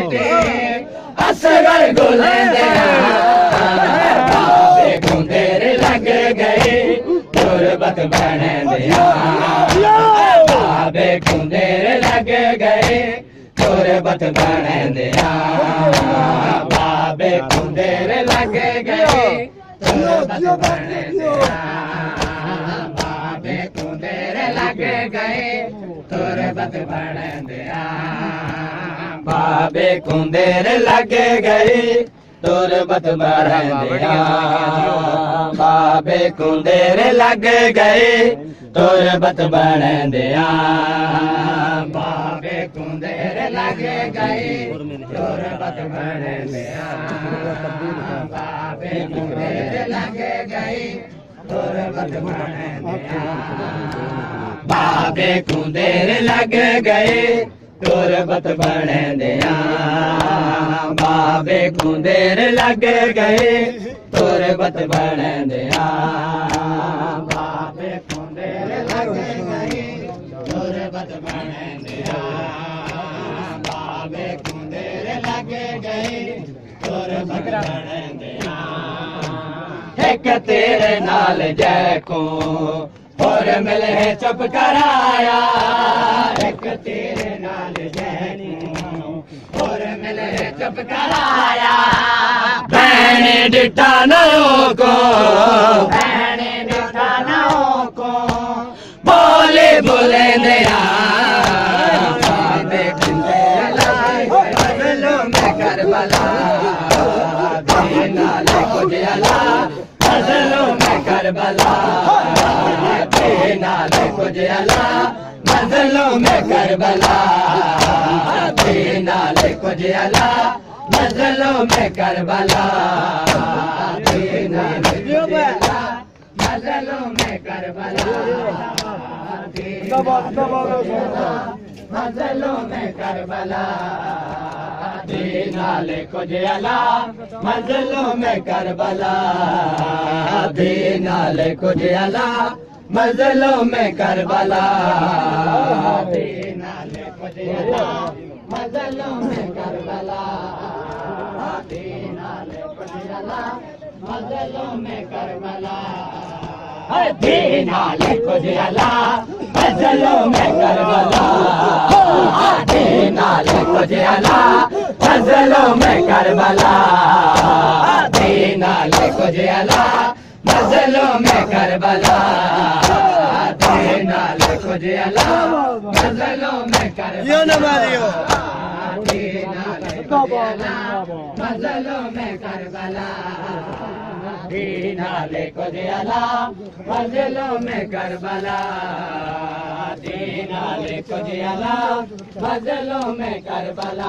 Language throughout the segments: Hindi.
बेटे असगर गुलेंदे बाबे कुंदेर लग गए तुरबत बनेंदे बाबे कुंदेर लग गए तुरबत बनेंदे बाबे कुंदेर लग गए तुरबत बनेंदे बाबे कुंदेर लग गए तुरबत बनेंदे बाबे कुंदेर लग गए तुरबत बनेंदे बाबे कुंदेर लग गए तुरबत बनेंदे बाबे कुंदेर लग गए तुरबत बनेंदे बाबे कुंदेर लग गए तुरबत बनेंदे बाबे कुंदेर लग गए तुरबत बनेंदे बाबे कुंदेर लग गए तुरबत बनेंदे बाबे कुंदेर लग गए तुरबत बनेंदे बाबे कुंदेर लग गए तुरबत बनेंदे एक तेरे नाल जैको और मिले चुप कराया एक तेरे नाल जैको और मिले चुप कराया भैने डिठानों को भैने डिठानों को बोले बोले दिया बाबे कुंदेर बदलो में करबला नाले कुछ अला बदलो में करबला नाले कुछ अला बदलो में करबला नाले कुछ अला बदलो में करबला बदलो में करबला बदलो में करबला नाले कुछ अला मंजिलों में करबला नाले कुछ अला मंजिलों में करबला नाले कुछ अला मंजिलों में करबला नाले कुछ अला मंजिलों में करबला नाले कुछ अला मंजिलों में करबला नाले कुछ अला मंजिलों में करबला नाले कुछ अला मंजिलों में करबला नाले कुछ अला मंजिलों में करबला मंजिलों में करबला नाले कुछ अला मंजिलों में करबला नाले कुछ अला मंजिलों में करबला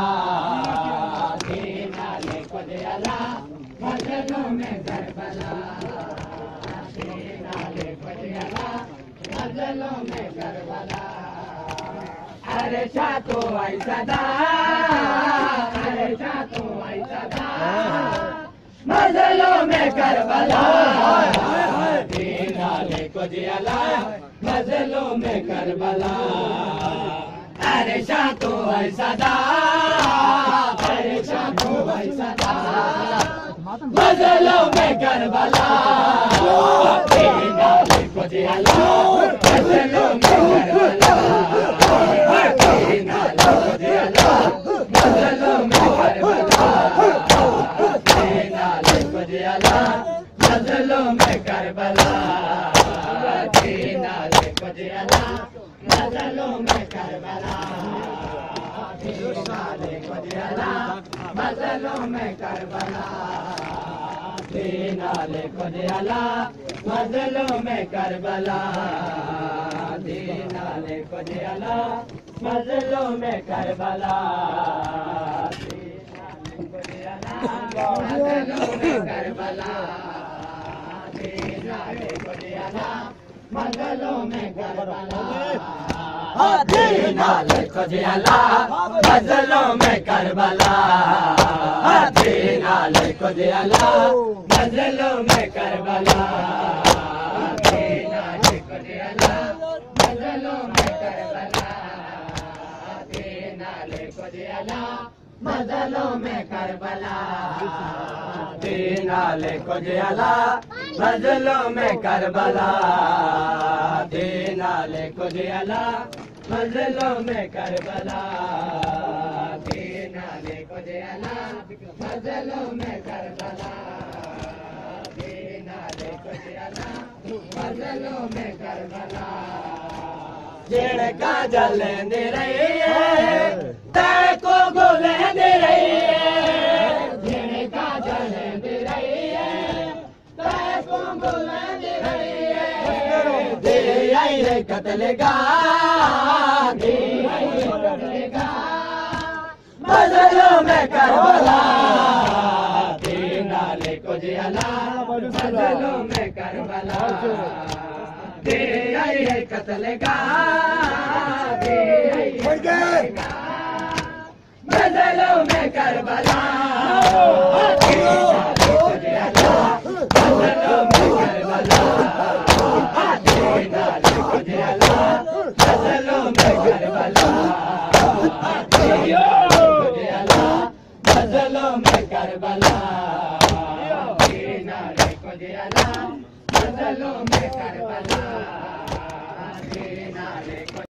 नाले कुछ अला मंजिलों में करबला नाले कुछ अला मंजिलों में करबला अरे शातो आई सदा अरे शातो आई सदा मंजिलों में करबला नाले कुछ अला मंजिलों में करबला अरे शातो आई सदा अरे शातो आई सदा मंजिलों में करबला नाले कुछ अला मंजिलों में करबला नाले कुछ अला मंजिलों में करबला नाले कुछ अला मंजिलों में करबला नाले कुछ अला मंजिलों में करबला नाले कुछ अला मंजिलों में करबला नाले कुछ अला मंजिलों में करबला नाले कुछ अला मंजिलों में करबला मंजिलों में करबला नाले कुछ अला मंजिलों में करबला नाले कुछ अला मंजिलों में करबला नाले कुछ अला मंजिलों में करबला नाले कुछ अला मंजिलों में करबला नाले कुछ अला मजलों में करबला दीनाले को जला मजलों में करबला दीनाले को जला मजलों में करबला दीनाले को जला मजलों में करबला दीनाले को जला मजलों में करबला जिनका जलेंदी रही है तय को गुलेंदी रही है जिनका जलेंदी रही है तय को गुलेंदी रही है दे आई कत्ल का मजलों में करबला दीनाले को जला मजलों में करबला दे आई है कत्ल का मजलों में करबला मजलों में करबला दीनाले को जला मजलों में करबला मजलों में करबला दीनाले को जला मजलों में करबला दीनाले को